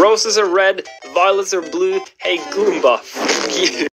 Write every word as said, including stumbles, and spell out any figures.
Roses are red, violets are blue. Hey Goomba, fuck you.